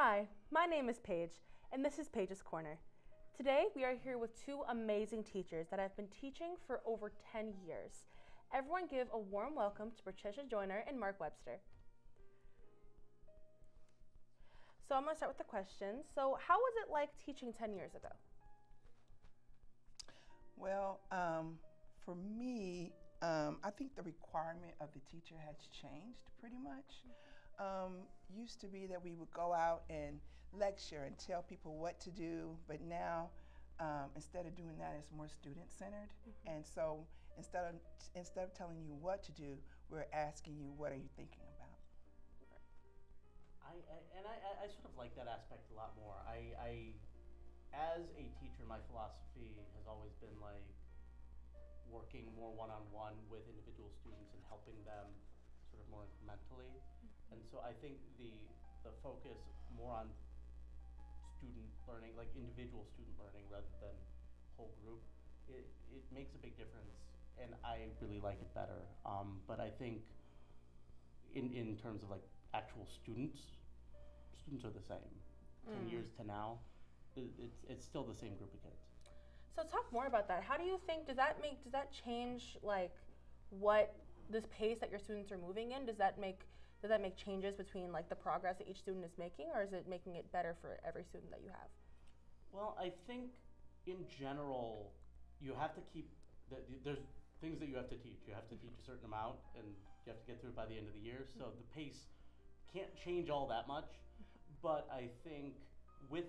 Hi, my name is Paige, and this is Paige's Corner. Today, we are here with two amazing teachers that have been teaching for over 10 years. Everyone give a warm welcome to Patricia, Joyner, and Mark Webster. So I'm going to start with the questions. So how was it like teaching 10 years ago? Well, for me, I think the requirement of the teacher has changed pretty much. Used to be that we would go out and lecture and tell people what to do, but now instead of doing that, it's more student-centered. And so instead of telling you what to do, we're asking you, what are you thinking about? I sort of like that aspect a lot more. As a teacher, my philosophy has always been like working more one-on-one with individual students and helping them sort of more incrementally. And so I think the focus more on student learning, like individual student learning rather than whole group, it makes a big difference, and I really like it better. But I think in terms of like actual students are the same. 10 years to now, it's still the same group of kids. So talk more about that. How do you think, does that change like what this pace that your students are moving in? Does that make changes between like the progress that each student is making, or is it making it better for every student that you have? Well, I think in general, you have to keep, there's things that you have to teach. You have to teach a certain amount, and you have to get through it by the end of the year. So the pace can't change all that much, but I think with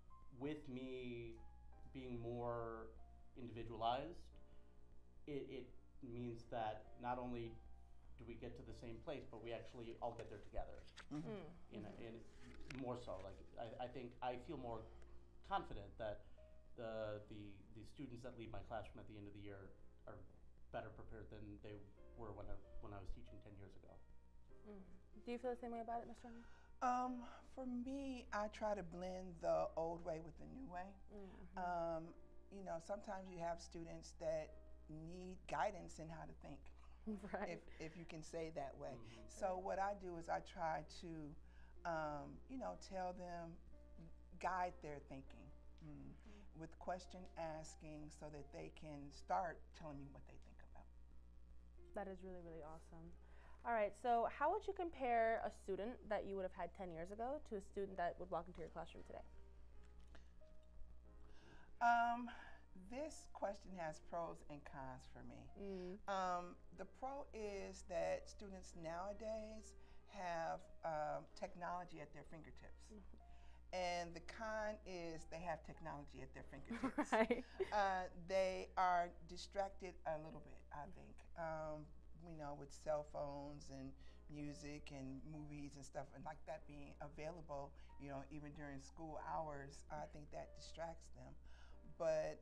me being more individualized, it means that not only do we get to the same place, but we actually all get there together. In more so, like I think I feel more confident that the students that leave my classroom at the end of the year are better prepared than they were when I was teaching 10 years ago. Do you feel the same way about it, Mr. Joyner? For me, I try to blend the old way with the new way. You know, sometimes you have students that need guidance in how to think, right? If you can say that way. So what I do is I try to, you know, tell them, guide their thinking with question asking, so that they can start telling me what they think about. That is really, really awesome. All right, so how would you compare a student that you would have had 10 years ago to a student that would walk into your classroom today? This question has pros and cons for me. The pro is that students nowadays have technology at their fingertips. And the con is they have technology at their fingertips. Right. They are distracted a little bit, I think. You know, with cell phones and music and movies and stuff, and like that being available, you know, even during school hours, I think that distracts them. But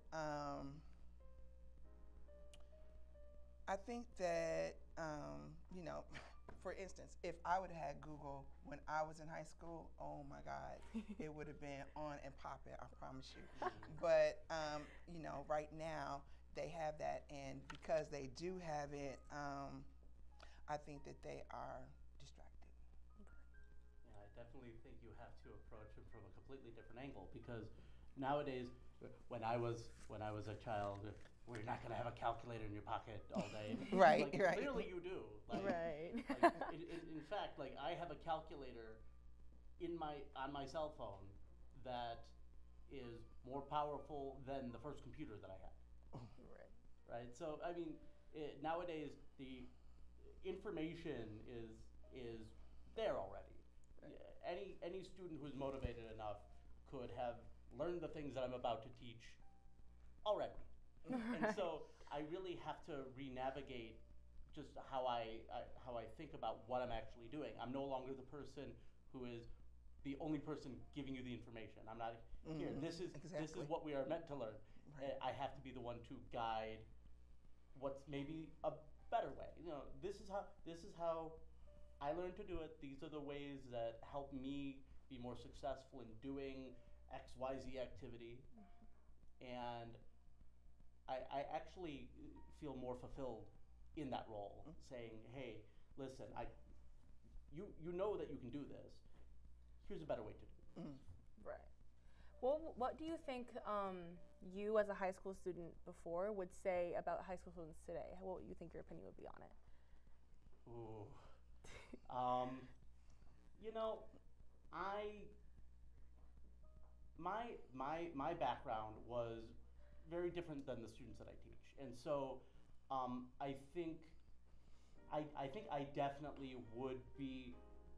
I think that, you know, for instance, if I would have had Google when I was in high school, oh my God, it would have been on and popping, I promise you. But, you know, right now, they have that, and because they do have it, I think that they are distracted. Yeah, I definitely think you have to approach it from a completely different angle, because nowadays, when I was a child, we're not going to have a calculator in your pocket all day. Right, like, right. Clearly you do. Like, right. Like, in fact, like I have a calculator on my cell phone that is more powerful than the first computer that I had. Right. So I mean, nowadays the information is there already. Right. Any student who's motivated enough could have learned the things that I'm about to teach already. And so I really have to re-navigate just how I think about what I'm actually doing. I'm no longer the person who is the only person giving you the information. I'm not here. This is what we are meant to learn. Right. I have to be the one to guide what's maybe a better way. You know, this is how I learned to do it. These are the ways that help me be more successful in doing XYZ activity. And I actually feel more fulfilled in that role, saying, hey, listen, you know that you can do this. Here's a better way to do it. Mm. Right. Well, what do you think you as a high school student before would say about high school students today? What would you think your opinion would be on it? Ooh. Um, you know, I my background was very different than the students that I teach, and so I think I definitely would be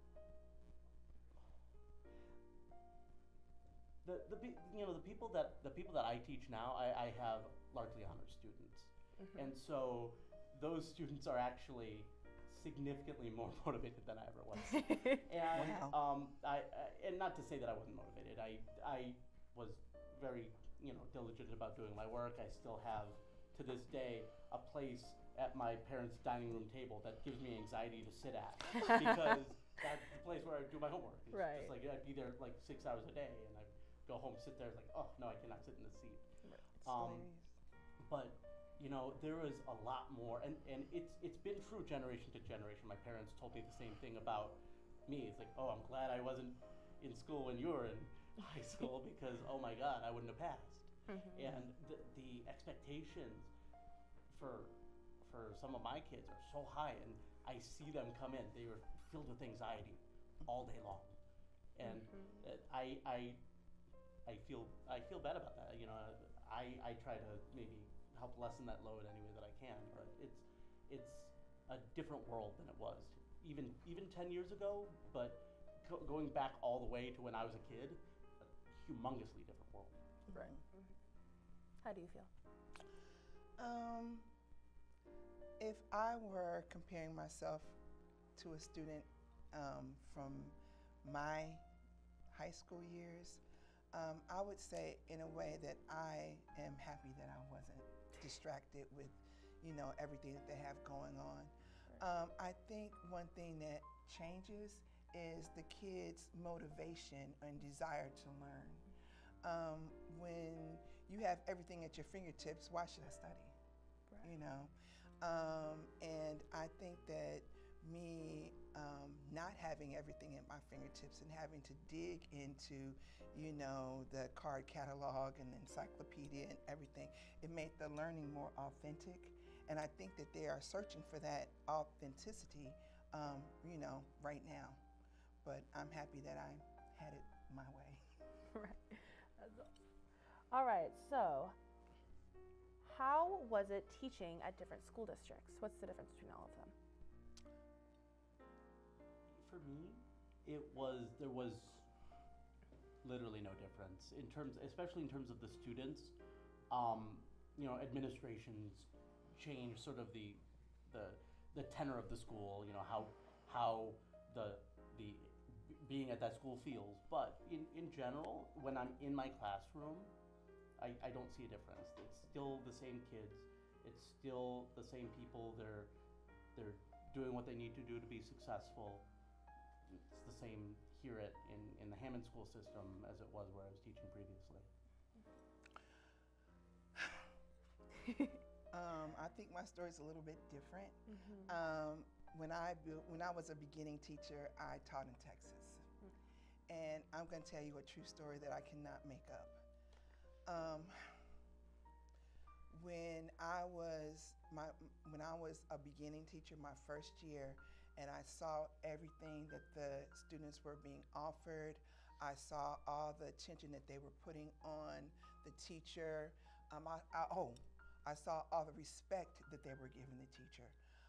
the people that I teach now. I have largely honor students, and so those students are actually significantly more motivated than I ever was. And Wow. and not to say that I wasn't motivated. I was very diligent about doing my work. I still have to this day a place at my parents' dining room table that gives me anxiety to sit at because that's the place where I do my homework. It's Right. just like I'd be there like 6 hours a day, and I'd go home, sit there, like, oh no, I cannot sit in this seat. Um, Slaves. but there was a lot more, and it's been true generation to generation. My parents told me the same thing about me. It's like, oh, I'm glad I wasn't in school when you were in high school because oh my God, I wouldn't have passed. And the expectations for some of my kids are so high, and I see them come in. They were filled with anxiety all day long, and I feel bad about that. I try to maybe help lessen that load any way that I can, but it's a different world than it was even 10 years ago. But going back all the way to when I was a kid, a humongously different world. Right. How do you feel? Um, if I were comparing myself to a student from my high school years, I would say in a way that I am happy that I wasn't distracted with, everything that they have going on. I think one thing that changes is the kids' motivation and desire to learn. When you have everything at your fingertips, why should I study? Right. And I think that me not having everything at my fingertips and having to dig into, the card catalog and the encyclopedia and everything, it made the learning more authentic. And I think that they are searching for that authenticity, right now. But I'm happy that I had it my way. Right. That's awesome. All right. So, how was it teaching at different school districts? What's the difference between all of them? For me, there was literally no difference especially in terms of the students. Administrations change sort of the tenor of the school. How the being at that school feels. But in general, when I'm in my classroom, I don't see a difference. It's still the same kids. It's still the same people. They're doing what they need to do to be successful. It's the same here in the Hammond school system as it was where I was teaching previously. I think my story's a little bit different. When I was a beginning teacher, I taught in Texas, and I'm going to tell you a true story that I cannot make up. When I was a beginning teacher, my first year, and I saw everything that the students were being offered, I saw all the attention that they were putting on the teacher. I saw all the respect that they were giving the teacher.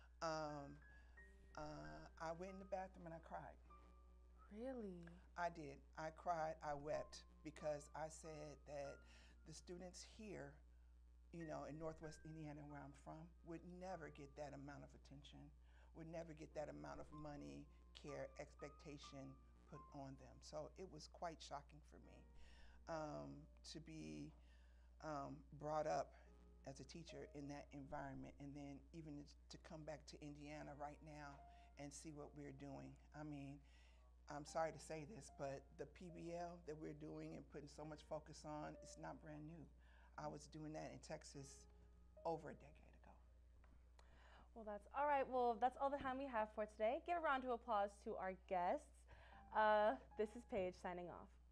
I went in the bathroom and I cried. Really? I did. I cried. I wept because I said that the students here, in Northwest Indiana, where I'm from, would never get that amount of attention, would never get that amount of money, care, expectation put on them. So it was quite shocking for me to be brought up as a teacher in that environment, and then even to come back to Indiana right now and see what we're doing. I mean, I'm sorry to say this, but the PBL that we're doing and putting so much focus on, it's not brand new. I was doing that in Texas over a decade ago. Well, that's all right. Well, that's all the time we have for today. Give a round of applause to our guests. This is Paige signing off.